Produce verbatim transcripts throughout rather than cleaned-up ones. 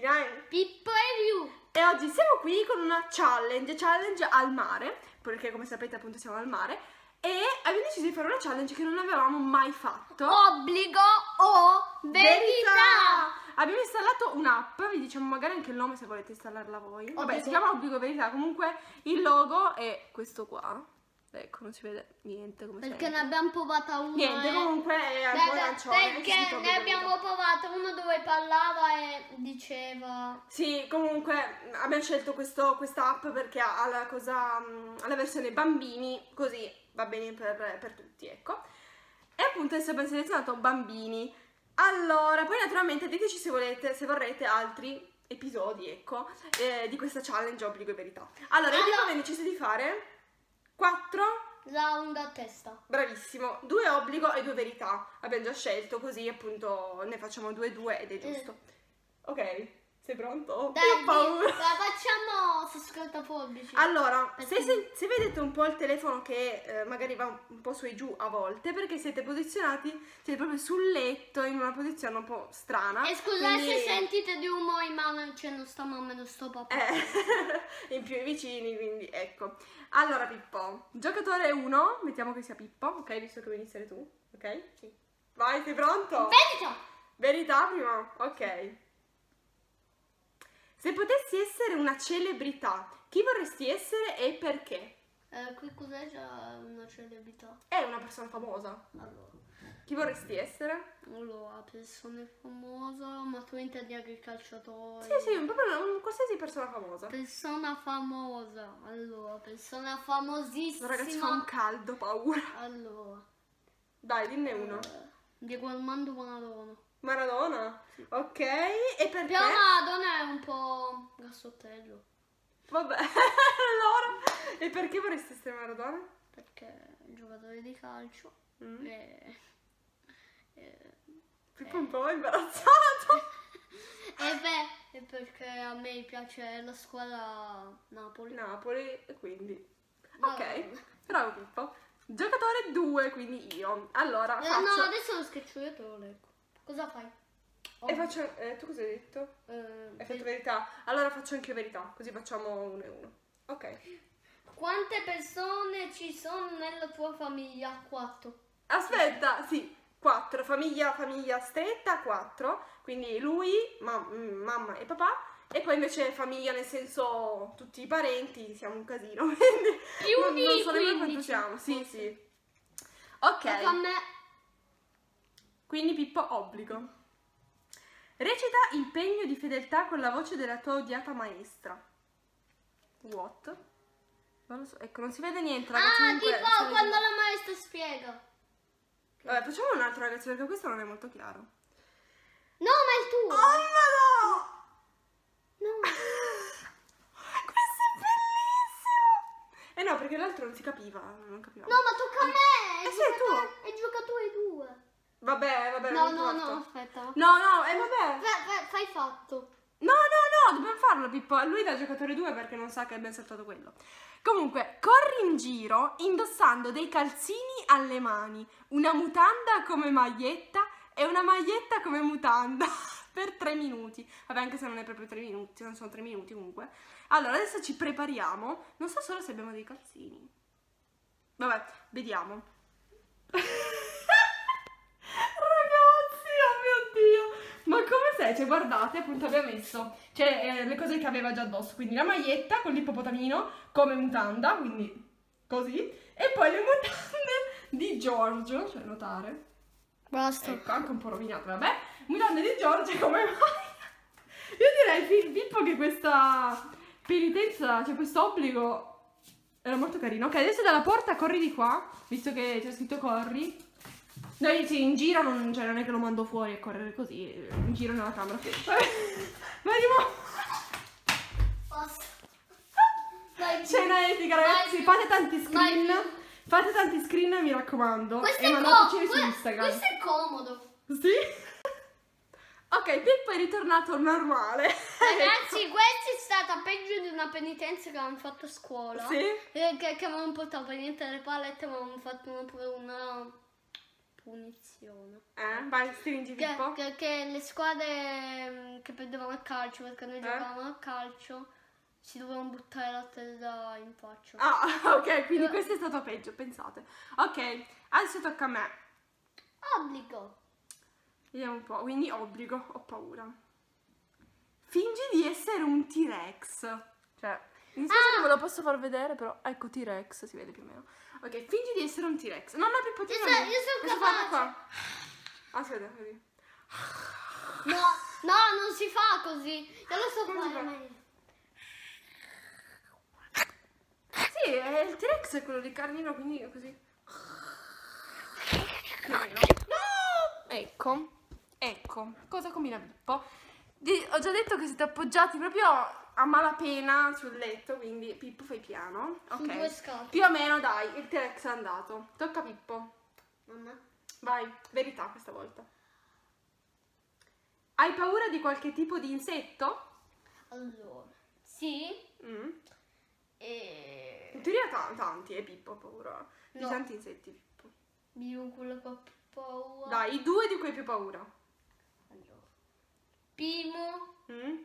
mattina. Pippo Review. E oggi siamo qui con una challenge, challenge al mare, perché come sapete appunto siamo al mare. E abbiamo deciso di fare una challenge che non avevamo mai fatto. Obbligo o verità? verità. Abbiamo installato un'app, vi diciamo magari anche il nome se volete installarla voi. Vabbè, Obbligo. si chiama Obbligo Verità, comunque il logo è questo qua. Ecco, non si vede niente come Perché sempre. ne abbiamo provata una. Niente, eh. comunque è un po' arancione. Perché ne abbiamo provata una dove parlava e diceva. Sì, comunque abbiamo scelto questo, questa app perché ha la cosa, la versione bambini, così va bene per, per tutti, ecco. E appunto adesso abbiamo selezionato bambini. Allora, poi naturalmente diteci se volete, se vorrete altri episodi, ecco, eh, di questa challenge Obbligo e Verità. Allora, io abbiamo deciso di fare quattro round a testa. Bravissimo, due obbligo e due verità. Abbiamo già scelto, così appunto ne facciamo due e due ed è giusto. Mm. Ok, sei pronto? Dai, ho paura. la facciamo su scartafobbici. Allora, se, se, se vedete un po' il telefono che eh, magari va un, un po' su e giù a volte, perché siete posizionati, siete proprio sul letto in una posizione un po' strana. E scusate quindi... se sentite di rumore in mano, c'è non sta mamma e non sto papà. Eh, in più i vicini, quindi ecco. Allora Pippo, giocatore uno, mettiamo che sia Pippo, ok? Visto che vuoi iniziare tu, ok? Sì. Vai, sei pronto? Verità! Verità prima, ok. Se potessi essere una celebrità, chi vorresti essere e perché? Eh, qui cos'è già una celebrità? È una persona famosa. Allora. Chi vorresti essere? Allora, persone famose, ma tu intendi anche il calciatore? Sì, sì, un proprio un qualsiasi persona famosa. Persona famosa, allora, persona famosissima. Ragazzi, fa un caldo, paura. Allora. Dai, dinne uno. Eh, Diego Armando Maradona. Maradona? Sì. Ok, e perché? Però Maradona è un po' grassottello. Vabbè, allora, e perché vorresti essere Maradona? Perché è un giocatore di calcio. Mm. E... e Pippo un po' imbarazzato. E beh, è perché a me piace la squadra Napoli. Napoli, e quindi... Vabbè. Ok, bravo Pippo. Giocatore due, quindi io. Allora, Eh, faccio... No, adesso lo sketch io te lo leggo. Cosa fai? E faccio... Eh, tu cosa hai detto? Eh, Hai fatto verità? Allora faccio anche io verità, così facciamo uno e uno. Ok. Quante persone ci sono nella tua famiglia? Quattro. Aspetta, sì, quattro. Famiglia, famiglia stretta, quattro. Quindi lui, ma- mamma e papà. E poi invece famiglia nel senso tutti i parenti, siamo un casino. Quindi Più non, di non so nemmeno quanto quindici, siamo. Sì, forse. sì. Ok. Tocca a me. Quindi Pippo obbligo. Recita impegno di fedeltà con la voce della tua odiata maestra. What? Non lo so, ecco, non si vede niente, ragazzi. Ah, comunque, tipo se- quando la maestra spiega. Vabbè, facciamo un altro, ragazzi, perché questo non è molto chiaro. No, ma è il tuo. Oh, no! No. Questo è bellissimo! Eh no, perché l'altro non si capiva, non capiva. No, ma tocca a me. Eh sì, è tuo. È giocatore due. Vabbè, vabbè, No, non no, importa. no, aspetta. No, no, eh vabbè. Fa- fa- Fai fatto. No, no, no, dobbiamo farlo, Pippo. Lui da giocatore due perché non sa che abbiamo saltato quello. Comunque, corri in giro indossando dei calzini alle mani, una mutanda come maglietta e una maglietta come mutanda per tre minuti. Vabbè, anche se non è proprio tre minuti, non sono tre minuti comunque. Allora, adesso ci prepariamo. Non so solo se abbiamo dei calzini. Vabbè, vediamo. Ragazzi, oh mio Dio! Ma come sei? Cioè, guardate, appunto abbiamo messo cioè, eh, le cose che aveva già addosso. Quindi la maglietta con l'ippopotamino come mutanda, quindi così. E poi le mutande di Giorgio, cioè notare. Basta. Ecco, anche un po' rovinate, vabbè. Mutande di Giorgio come mai? Io direi, Pippo, che questa penitenza, cioè questo obbligo era molto carino. Ok, adesso dalla porta corri di qua, visto che c'è scritto corri. Noi sì, in giro non, cioè, non è che lo mando fuori a correre così, in giro nella camera. Vabbè, vai di nuovo. Basta. Vai, Cena etica, ragazzi, vai, fate tanti screen. vai. Fate tanti screen, mi raccomando. Questo e è, mandateceli co- su que- Instagram. questo è comodo. Sì? Ok, Pippo è ritornato normale. Ragazzi, questa è stata peggio di una penitenza che avevamo fatto a scuola. Sì? Eh, Che, che avevamo portato per niente le palette, ma avevamo fatto una, pure una punizione. Eh, vai, stringi Che, Pippo. che, che le squadre mm, che perdevano a calcio, perché noi Eh? giocavamo a calcio, si dovevano buttare la tela in faccia. Ah, ok, quindi Io- questo è stato peggio, pensate. Ok, adesso tocca a me. Obbligo. Vediamo un po', quindi obbligo, ho paura. Fingi di essere un T-Rex. Cioè, mi dispiace Ah! che ve lo posso far vedere, però ecco T-Rex, si vede più o meno. Ok, fingi di essere un T-Rex. No, no, Pippo, Io tira so- lì. io sono Questo fatto capace. qua. Aspetta, vedi. No, no, non si fa così. Io lo so Come si fare fa? meglio. Sì, è il T-Rex è quello di Carnino, quindi è così. Più o meno. No! Ecco, ecco, cosa combina Pippo? Di- ho già detto che siete appoggiati proprio a malapena sul letto, quindi Pippo fai piano. Su Ok. due scatole. Più o meno dai, il T-Rex è andato. Tocca a Pippo. Mamma. Vai, verità questa volta. Hai paura di qualche tipo di insetto? Allora, sì. Mm. E... In teoria ta- tanti, eh, Pippo ha paura. Di No. tanti insetti, Pippo. Io quello che ho più paura. Dai, i due di cui hai più paura. Allora. Primo. Mm?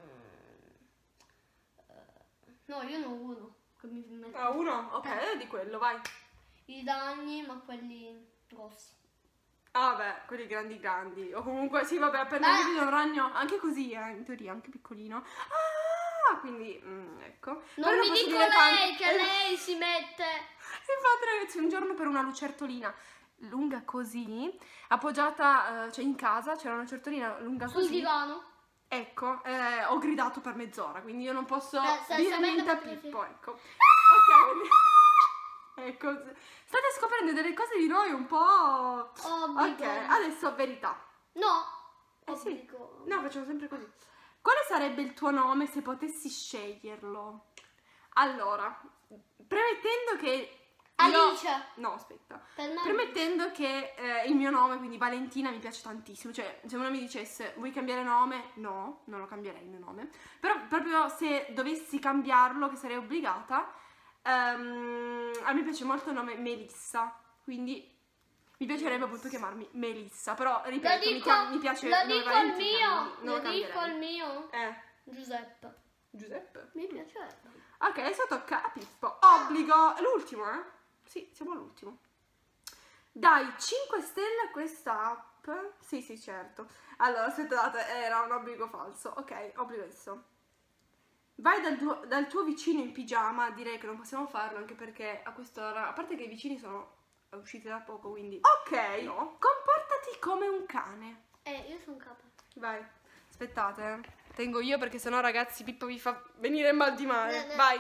No, io ne ho uno. Che mi mette Ah, uno? Ok, di quello, vai. i danni, ma quelli grossi. Ah, beh, quelli grandi grandi. O comunque, sì, vabbè, per Beh. noi un ragno, anche così, eh, in teoria, anche piccolino. Ah, quindi, mm, ecco. Non Però mi posso dico dire lei, tanti- che lei si mette. Infatti, ragazzi, un giorno per una lucertolina lunga così, appoggiata, eh, cioè in casa, c'era una lucertolina lunga Sul così. divano. Ecco, eh, ho gridato per mezz'ora, quindi io non posso Eh, se- dire se niente a avete- Pippo, ecco. Ok, quindi- ecco, state scoprendo delle cose di noi un po'... Obbligo. Ok, adesso verità. No. Eh sì. Obbligo. No, facciamo sempre così. Quale sarebbe il tuo nome se potessi sceglierlo? Allora, premettendo che... io- Alice. No, aspetta. Per me Premettendo che eh, il mio nome, quindi Valentina, mi piace tantissimo. Cioè, se uno mi dicesse vuoi cambiare nome? No, non lo cambierei il mio nome. Però proprio se dovessi cambiarlo, che sarei obbligata, ehm, a me piace molto il nome Melissa. Quindi mi piacerebbe appunto chiamarmi Melissa. Però, Lo ripeto, mi, dico, chiam- mi piace lo il nome dico il Valentina, mio. quindi non Lo lo dico il cambierei. mio. Eh, Giuseppe. Giuseppe. Mi piacerebbe. Ok, adesso tocca a Pippo. Obbligo. L'ultimo, eh? Sì, siamo all'ultimo. Dai cinque stelle a questa app. Sì, sì, certo. Allora, aspettate, era un obbligo falso. Ok, obbligo adesso. Vai dal tuo, dal tuo vicino in pigiama. Direi che non possiamo farlo anche perché a quest'ora, a parte che i vicini sono usciti da poco, quindi... Ok, no. Comportati come un cane. Eh, io sono capo. Vai, aspettate, eh. Tengo io perché sennò ragazzi Pippo vi fa venire il mal di mare. No, no. Vai.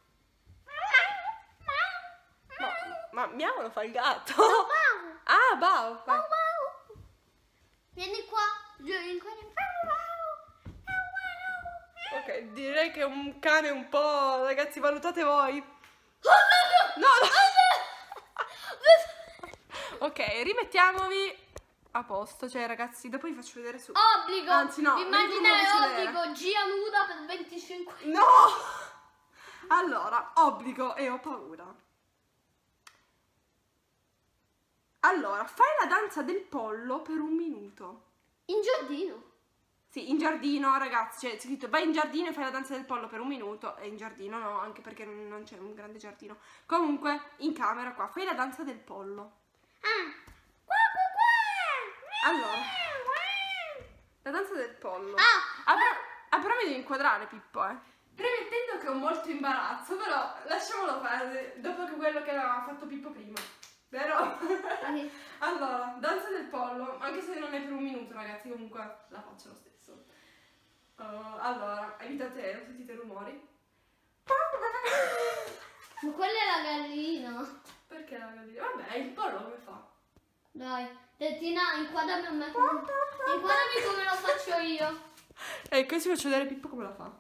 Ma, ma miau lo fa il gatto. Mau. Ah, Bao. Vai. Mau, mau. Vieni qua. Vieni qua. Mau, mau. Mau, mau. Ok, direi che è un cane un po'... Ragazzi, valutate voi. No, no. Ok, rimettiamovi a posto. Cioè, ragazzi, dopo vi faccio vedere su... Obbligo. Anzi, no, Immaginare vedi come lo obbligo. Gia nuda per venticinque. No! Allora, obbligo e ho paura. Allora, fai la danza del pollo per un minuto. In giardino. Sì, in giardino, ragazzi, cioè, c'è scritto vai in giardino e fai la danza del pollo per un minuto. E in giardino no, anche perché non non c'è un grande giardino. Comunque, in camera qua, fai la danza del pollo. Ah. Qua, qua, qua. Allora, la danza del pollo. Ah. Ah, però, ah, però mi devi inquadrare, Pippo, eh. Premettendo che ho molto imbarazzo, però lasciamolo fare dopo che quello che aveva fatto Pippo prima. Vero? Allora, danza del pollo, anche se non è per un minuto, ragazzi, comunque la faccio lo stesso. Uh, allora, evitate, non sentite rumori. Ma quella è la gallina. Perché la gallina? Vabbè, il pollo come fa? Dai, Tettina, inquadrami a me. Inquadrami come lo faccio io. Ecco, adesso vi faccio vedere Pippo come la fa.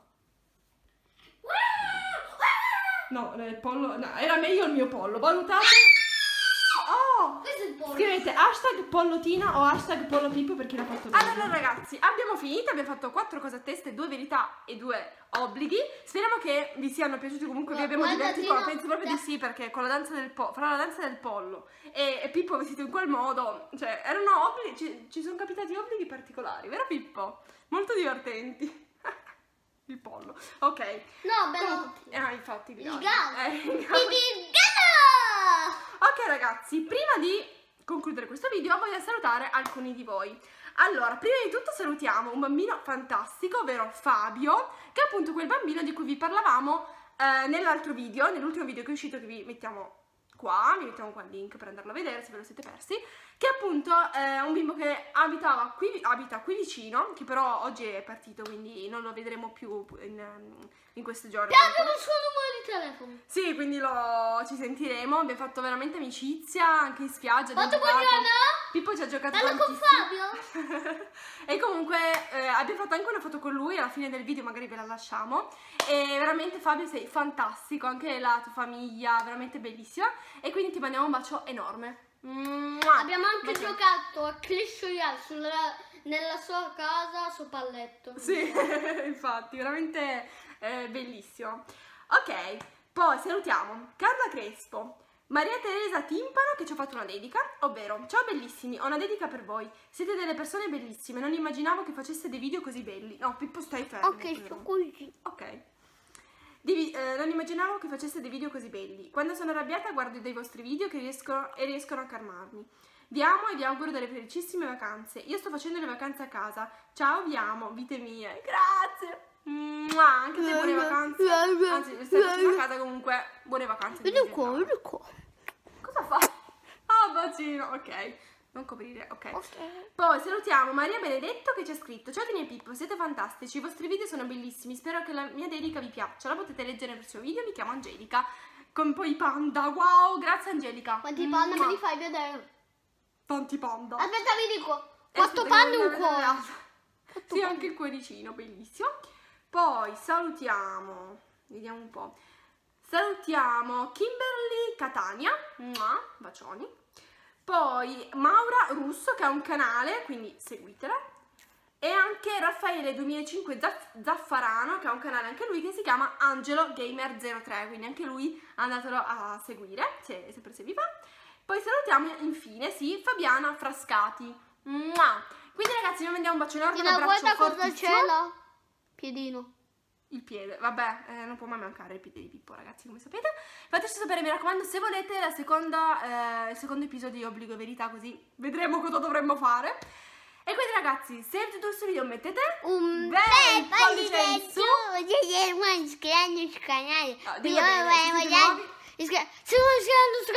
No, il pollo, no, era meglio il mio pollo, valutate. Oh! Questo è il pollo. Scrivete hashtag pollotina o hashtag pollo Pippo per chi l'ha fatto bene. Allora ragazzi, abbiamo finito, abbiamo fatto quattro cose a testa, due verità e due obblighi. Speriamo che vi siano piaciuti, comunque vi abbiamo Guarda, divertito, Tino, penso proprio da- di sì, perché con la danza del pollo, fra la danza del pollo e, e Pippo vestito in quel modo, cioè erano obblighi, ci, ci sono capitati obblighi particolari, vero Pippo? Molto divertenti. Il pollo, ok. No, bello. Ah, infatti, il Il gallo. gallo. Eh, il gallo. Il gallo. Ok ragazzi, prima di concludere questo video voglio salutare alcuni di voi. Allora, prima di tutto salutiamo un bambino fantastico, ovvero Fabio, che è appunto quel bambino di cui vi parlavamo eh, nell'altro video, nell'ultimo video che è uscito, che vi mettiamo qua, vi mettiamo qua il link per andarlo a vedere se ve lo siete persi, che appunto è un bimbo che abitava qui, abita qui vicino, che però oggi è partito, quindi non lo vedremo più in, in questi giorni. Abbiamo il suo numero di telefono. Sì, quindi lo, ci sentiremo, abbiamo fatto veramente amicizia, anche in spiaggia. Quanto abbiamo giocato. buona? Pippo ci ha giocato Parlo con tantissimo. Fabio. E comunque eh, abbiamo fatto anche una foto con lui, alla fine del video magari ve la lasciamo. E veramente Fabio sei fantastico, anche la tua famiglia, veramente bellissima. E quindi ti mandiamo un bacio enorme. Mua! Abbiamo anche Bacio. giocato a Clash Royale sulla- nella sua casa, sopra il letto. Sì, infatti, veramente eh, bellissimo. Ok, poi salutiamo Carla Crespo, Maria Teresa Timpano che ci ha fatto una dedica, ovvero: ciao bellissimi, ho una dedica per voi. Siete delle persone bellissime, non immaginavo che faceste dei video così belli. No, Pippo stai fermo. Ok, però. sto così. Ok. Divi- eh, non immaginavo che faceste dei video così belli. Quando sono arrabbiata guardo dei vostri video che riescono e riescono a calmarmi. Vi amo e vi auguro delle felicissime vacanze. Io sto facendo le vacanze a casa. Ciao, vi amo, vite mie. Grazie. Mua, anche te buone vacanze. Anzi, le stai facendo a casa comunque. Buone vacanze. Vedi qua, vedi qua. Cosa fa? Ah, bacino, ok. Non coprire, ok. Ok. Poi salutiamo Maria Benedetto che ci ha scritto: ciao Tini e Pippo, siete fantastici, i vostri video sono bellissimi, spero che la mia dedica vi piaccia, la potete leggere nel prossimo video, mi chiamo Angelica, con poi i panda, wow, grazie Angelica. Quanti panda Mua. me li fai vedere? Tanti panda. Aspetta, vi dico. Eh, Quattro aspetta, panda e che un voglio vedere cuore. l'altro. Sì, anche il cuoricino, bellissimo. Poi salutiamo, vediamo un po', salutiamo Kimberly Catania, mua, bacioni. Poi Maura Russo che ha un canale, quindi seguitela. E anche Raffaele duemilacinque Zaff- Zaffarano che ha un canale anche lui che si chiama Angelo Gamer zero tre, quindi anche lui andatelo a seguire se, sempre se vi va. Poi salutiamo infine, sì, Fabiana Frascati. Mua. Quindi ragazzi noi mandiamo un bacio enorme, un Tina, abbraccio guarda cosa fortissimo. c'è là. Piedino. Il piede, vabbè, eh, non può mai mancare il piede di Pippo, ragazzi, come sapete. Fateci sapere, mi raccomando, se volete la seconda, eh, il secondo episodio di Obbligo Verità, così vedremo cosa dovremmo fare. E quindi ragazzi, se vi è piaciuto questo video mettete Un bel bel pollice in pollice su. su. Iscrivetevi sul canale. Ah, dillo bene, se siete nuovi. Iscrivetevi sul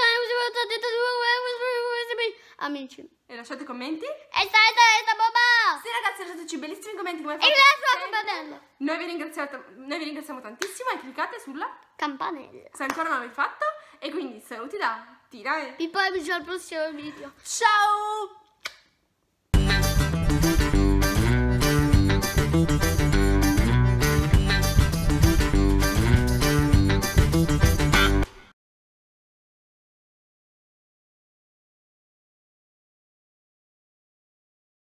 canale. Amici. E lasciate commenti. E stai, stai, stai, papà. Sì ragazzi, lasciateci bellissimi commenti come E fate la sempre. campanella. Noi vi ringraziamo, noi vi ringraziamo tantissimo e cliccate sulla Campanella. se ancora non l'avete fatto. E quindi saluti da Tina e Vi poi al prossimo video. ciao!